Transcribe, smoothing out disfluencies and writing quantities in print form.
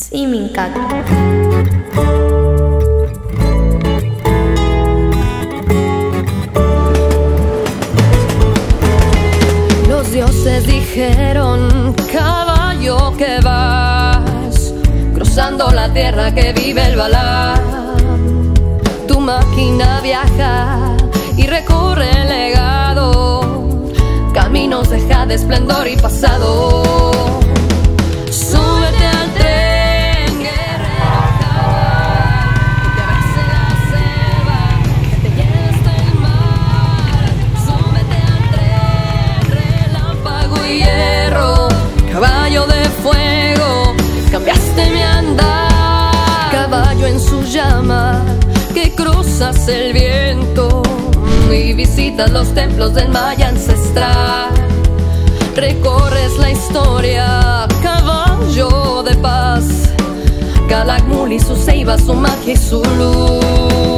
Siminkak. Los dioses dijeron: caballo, que vas cruzando la tierra que vive el Balaam. Tu máquina viaja y recorre el legado, caminos de jade, esplendor y pasado. Súbete al tren, guerrero jaguar, que te abrace la selva, que te lleve hasta el mar. Súbete al tren, relámpago y hierro, caballo de fuego, cambiaste mi andar. Caballo en su llama, que cruzas el viento y visitas los templos del Maya ancestral. Recorres la historia, caballo de paz, Calakmul y su ceiba, su magia y su luz.